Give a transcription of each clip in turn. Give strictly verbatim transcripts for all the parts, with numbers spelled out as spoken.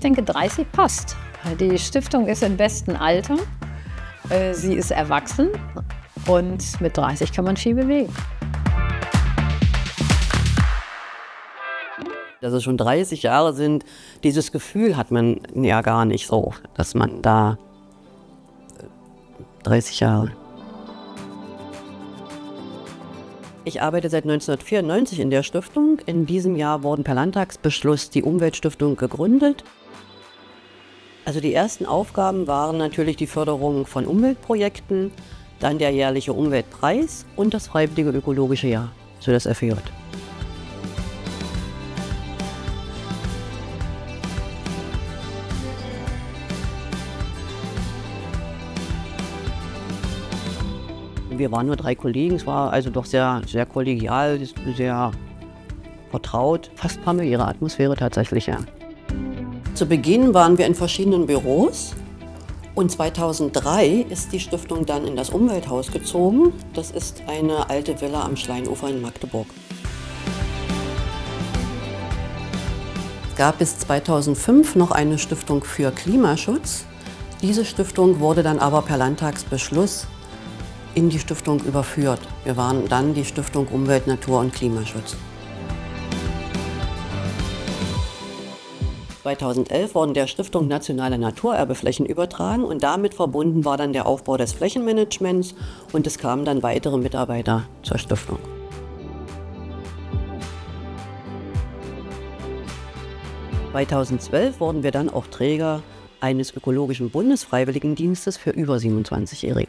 denke, dreißig passt. Die Stiftung ist im besten Alter, sie ist erwachsen und mit dreißig kann man viel bewegen. Dass es schon dreißig Jahre sind, dieses Gefühl hat man ja gar nicht so, dass man da dreißig Jahre. Ich arbeite seit neunzehnhundertvierundneunzig in der Stiftung. In diesem Jahr wurden per Landtagsbeschluss die Umweltstiftung gegründet. Also die ersten Aufgaben waren natürlich die Förderung von Umweltprojekten, dann der jährliche Umweltpreis und das freiwillige ökologische Jahr, so das F J. Wir waren nur drei Kollegen, es war also doch sehr, sehr kollegial, sehr vertraut, fast familiäre Atmosphäre tatsächlich, ja. Zu Beginn waren wir in verschiedenen Büros und zweitausenddrei ist die Stiftung dann in das Umwelthaus gezogen. Das ist eine alte Villa am Schleinufer in Magdeburg. Es gab bis zweitausendfünf noch eine Stiftung für Klimaschutz. Diese Stiftung wurde dann aber per Landtagsbeschluss in die Stiftung überführt. Wir waren dann die Stiftung Umwelt, Natur und Klimaschutz. zweitausendelf wurden der Stiftung Nationale Naturerbeflächen übertragen und damit verbunden war dann der Aufbau des Flächenmanagements und es kamen dann weitere Mitarbeiter zur Stiftung. zweitausendzwölf wurden wir dann auch Träger eines ökologischen Bundesfreiwilligendienstes für über siebenundzwanzigjährige.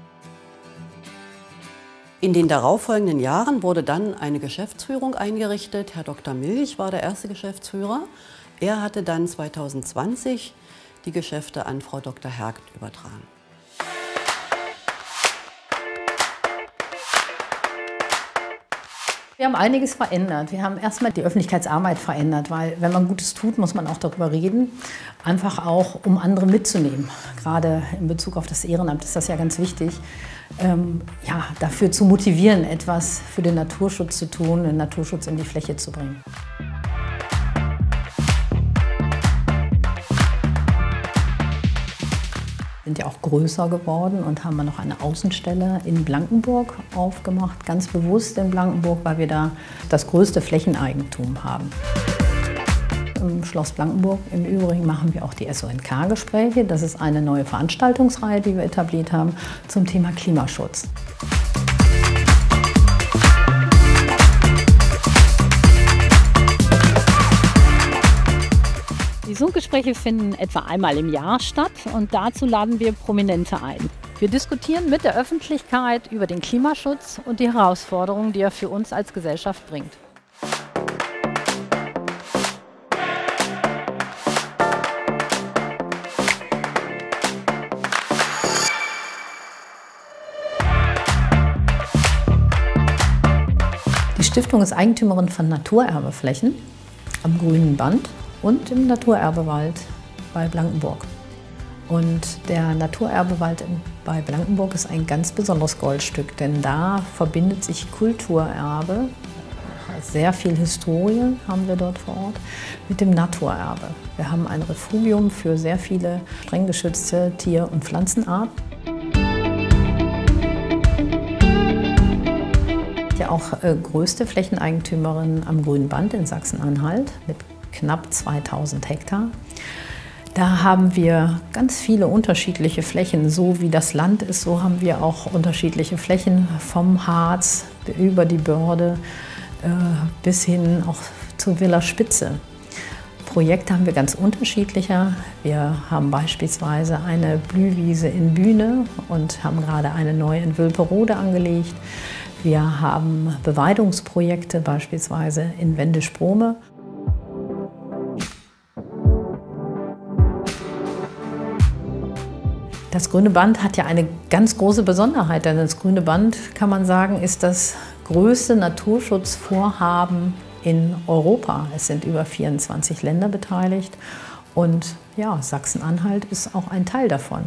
In den darauffolgenden Jahren wurde dann eine Geschäftsführung eingerichtet. Herr Doktor Milch war der erste Geschäftsführer. Er hatte dann zweitausendzwanzig die Geschäfte an Frau Doktor Hergt übertragen. Wir haben einiges verändert. Wir haben erstmal die Öffentlichkeitsarbeit verändert, weil wenn man Gutes tut, muss man auch darüber reden, einfach auch, um andere mitzunehmen. Gerade in Bezug auf das Ehrenamt ist das ja ganz wichtig, ähm, ja, dafür zu motivieren, etwas für den Naturschutz zu tun, den Naturschutz in die Fläche zu bringen. Sind ja auch größer geworden und haben noch eine Außenstelle in Blankenburg aufgemacht, ganz bewusst in Blankenburg, weil wir da das größte Flächeneigentum haben. Im Schloss Blankenburg im Übrigen machen wir auch die S O N K-Gespräche. Das ist eine neue Veranstaltungsreihe, die wir etabliert haben zum Thema Klimaschutz. Die Zoom-Gespräche finden etwa einmal im Jahr statt und dazu laden wir Prominente ein. Wir diskutieren mit der Öffentlichkeit über den Klimaschutz und die Herausforderungen, die er für uns als Gesellschaft bringt. Die Stiftung ist Eigentümerin von Naturerbeflächen am Grünen Band und im Naturerbewald bei Blankenburg. Und der Naturerbewald bei Blankenburg ist ein ganz besonderes Goldstück, denn da verbindet sich Kulturerbe, sehr viel Historie haben wir dort vor Ort, mit dem Naturerbe. Wir haben ein Refugium für sehr viele streng geschützte Tier- und Pflanzenarten. Ja, auch äh, größte Flächeneigentümerin am Grünen Band in Sachsen-Anhalt mit knapp zweitausend Hektar. Da haben wir ganz viele unterschiedliche Flächen. So wie das Land ist, so haben wir auch unterschiedliche Flächen vom Harz über die Börde äh, bis hin auch zur Villa Spitze. Projekte haben wir ganz unterschiedlicher. Wir haben beispielsweise eine Blühwiese in Bühne und haben gerade eine neue in Wülperode angelegt. Wir haben Beweidungsprojekte beispielsweise in Wendisch-Brome. Das Grüne Band hat ja eine ganz große Besonderheit, denn das Grüne Band, kann man sagen, ist das größte Naturschutzvorhaben in Europa. Es sind über vierundzwanzig Länder beteiligt und ja, Sachsen-Anhalt ist auch ein Teil davon.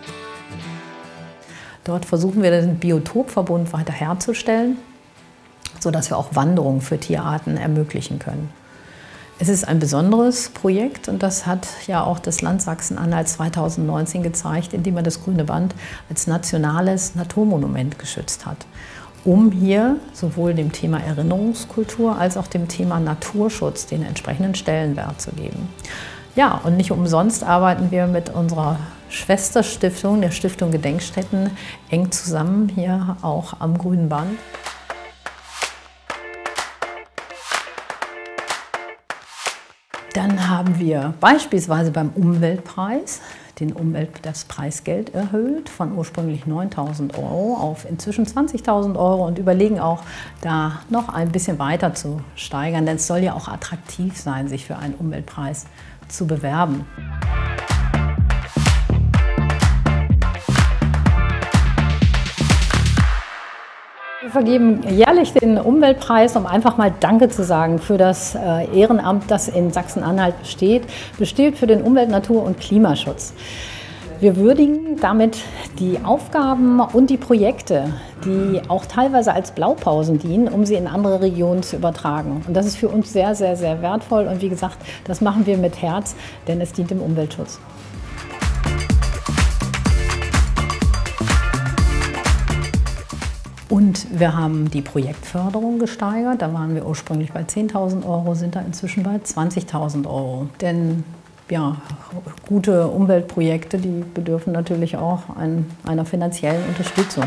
Dort versuchen wir den Biotopverbund weiter herzustellen, sodass wir auch Wanderungen für Tierarten ermöglichen können. Es ist ein besonderes Projekt und das hat ja auch das Land Sachsen-Anhalt zweitausendneunzehn gezeigt, indem man das Grüne Band als nationales Naturmonument geschützt hat, um hier sowohl dem Thema Erinnerungskultur als auch dem Thema Naturschutz den entsprechenden Stellenwert zu geben. Ja, und nicht umsonst arbeiten wir mit unserer Schwesterstiftung, der Stiftung Gedenkstätten, eng zusammen hier auch am Grünen Band. Dann haben wir beispielsweise beim Umweltpreis den Umwelt das Preisgeld erhöht von ursprünglich neuntausend Euro auf inzwischen zwanzigtausend Euro und überlegen auch, da noch ein bisschen weiter zu steigern, denn es soll ja auch attraktiv sein, sich für einen Umweltpreis zu bewerben. Wir vergeben jährlich den Umweltpreis, um einfach mal Danke zu sagen für das Ehrenamt, das in Sachsen-Anhalt besteht, besteht für den Umwelt-, Natur- und Klimaschutz. Wir würdigen damit die Aufgaben und die Projekte, die auch teilweise als Blaupausen dienen, um sie in andere Regionen zu übertragen. Und das ist für uns sehr, sehr, sehr wertvoll. Und wie gesagt, das machen wir mit Herz, denn es dient dem Umweltschutz. Und wir haben die Projektförderung gesteigert. Da waren wir ursprünglich bei zehntausend Euro, sind da inzwischen bei zwanzigtausend Euro. Denn ja, gute Umweltprojekte, die bedürfen natürlich auch ein, einer finanziellen Unterstützung.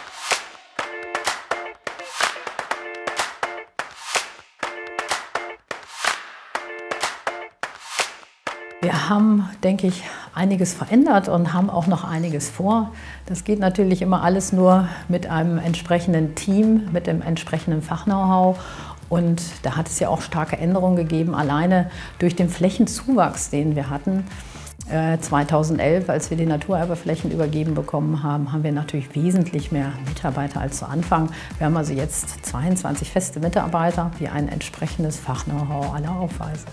Wir haben, denke ich, einiges verändert und haben auch noch einiges vor. Das geht natürlich immer alles nur mit einem entsprechenden Team, mit dem entsprechenden Fach-Know-how. Und da hat es ja auch starke Änderungen gegeben, alleine durch den Flächenzuwachs, den wir hatten. Äh, zweitausendelf, als wir die Naturerbeflächen übergeben bekommen haben, haben wir natürlich wesentlich mehr Mitarbeiter als zu Anfang. Wir haben also jetzt zweiundzwanzig feste Mitarbeiter, die ein entsprechendes Fach-Know-how alle aufweisen.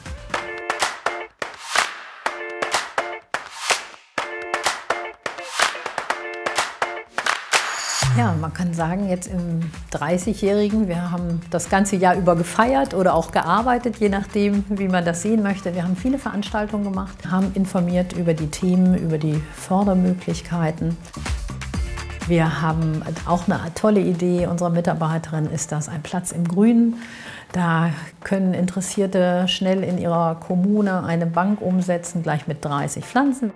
Ja, man kann sagen, jetzt im dreißigjährigen, wir haben das ganze Jahr über gefeiert oder auch gearbeitet, je nachdem, wie man das sehen möchte. Wir haben viele Veranstaltungen gemacht, haben informiert über die Themen, über die Fördermöglichkeiten. Wir haben auch eine tolle Idee unserer Mitarbeiterin, ist das ein Platz im Grünen. Da können Interessierte schnell in ihrer Kommune eine Bank umsetzen, gleich mit dreißig Pflanzen.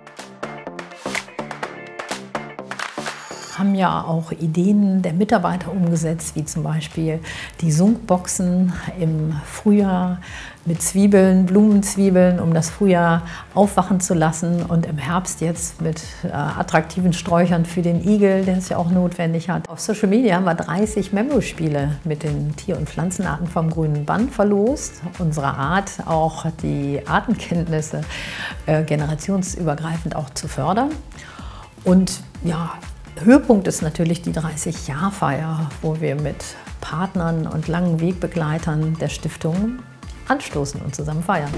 Haben ja auch Ideen der Mitarbeiter umgesetzt, wie zum Beispiel die Sunkboxen im Frühjahr mit Zwiebeln, Blumenzwiebeln, um das Frühjahr aufwachen zu lassen, und im Herbst jetzt mit äh, attraktiven Sträuchern für den Igel, der es ja auch notwendig hat. Auf Social Media haben wir dreißig Memospiele mit den Tier- und Pflanzenarten vom Grünen Band verlost. Unsere Art, auch die Artenkenntnisse äh, generationsübergreifend auch zu fördern. Und ja, Höhepunkt ist natürlich die dreißig-Jahr-Feier, wo wir mit Partnern und langen Wegbegleitern der Stiftung anstoßen und zusammen feiern.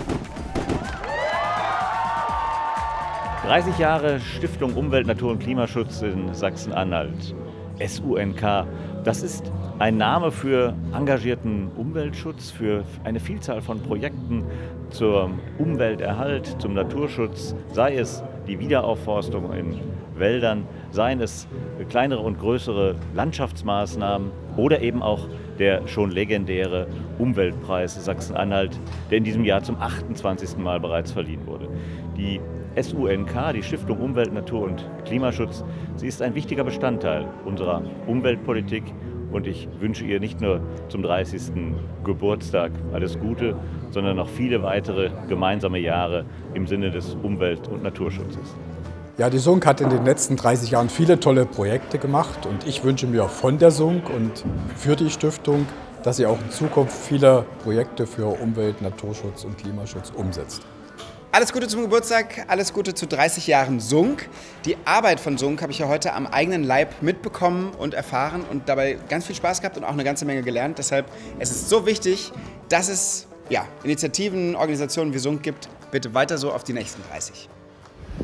dreißig Jahre Stiftung Umwelt, Natur und Klimaschutz in Sachsen-Anhalt, S U N K. Das ist ein Name für engagierten Umweltschutz, für eine Vielzahl von Projekten zum Umwelterhalt, zum Naturschutz, sei es die Wiederaufforstung in Wäldern, seien es kleinere und größere Landschaftsmaßnahmen oder eben auch der schon legendäre Umweltpreis Sachsen-Anhalt, der in diesem Jahr zum achtundzwanzigsten Mal bereits verliehen wurde. Die S U N K, die Stiftung Umwelt, Natur und Klimaschutz, sie ist ein wichtiger Bestandteil unserer Umweltpolitik, und ich wünsche ihr nicht nur zum dreißigsten Geburtstag alles Gute, sondern noch viele weitere gemeinsame Jahre im Sinne des Umwelt- und Naturschutzes. Ja, die Sunk hat in den letzten dreißig Jahren viele tolle Projekte gemacht, und ich wünsche mir von der Sunk und für die Stiftung, dass sie auch in Zukunft viele Projekte für Umwelt-, Naturschutz und Klimaschutz umsetzt. Alles Gute zum Geburtstag, alles Gute zu dreißig Jahren Sunk. Die Arbeit von Sunk habe ich ja heute am eigenen Leib mitbekommen und erfahren und dabei ganz viel Spaß gehabt und auch eine ganze Menge gelernt. Deshalb es ist es so wichtig, dass es ja, Initiativen, Organisationen wie Sunk gibt. Bitte weiter so auf die nächsten dreißig.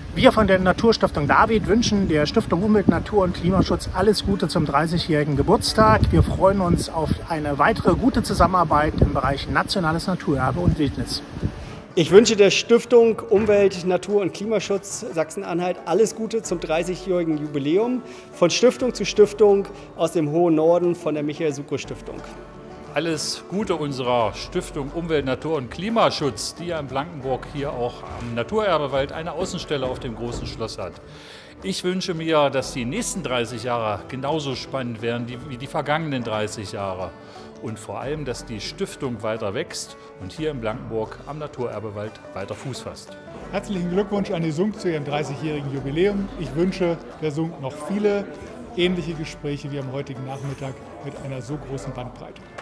Wir von der Naturstiftung David wünschen der Stiftung Umwelt, Natur und Klimaschutz alles Gute zum dreißigjährigen Geburtstag. Wir freuen uns auf eine weitere gute Zusammenarbeit im Bereich nationales Naturerbe und Wildnis. Ich wünsche der Stiftung Umwelt, Natur und Klimaschutz Sachsen-Anhalt alles Gute zum dreißigjährigen Jubiläum. Von Stiftung zu Stiftung aus dem hohen Norden von der Michael-Suckow-Stiftung. Alles Gute unserer Stiftung Umwelt, Natur und Klimaschutz, die ja in Blankenburg hier auch am Naturerbewald eine Außenstelle auf dem großen Schloss hat. Ich wünsche mir, dass die nächsten dreißig Jahre genauso spannend werden wie die vergangenen dreißig Jahre. Und vor allem, dass die Stiftung weiter wächst und hier in Blankenburg am Naturerbewald weiter Fuß fasst. Herzlichen Glückwunsch an die Sunk zu ihrem dreißigjährigen Jubiläum. Ich wünsche der Sunk noch viele ähnliche Gespräche wie am heutigen Nachmittag mit einer so großen Bandbreite.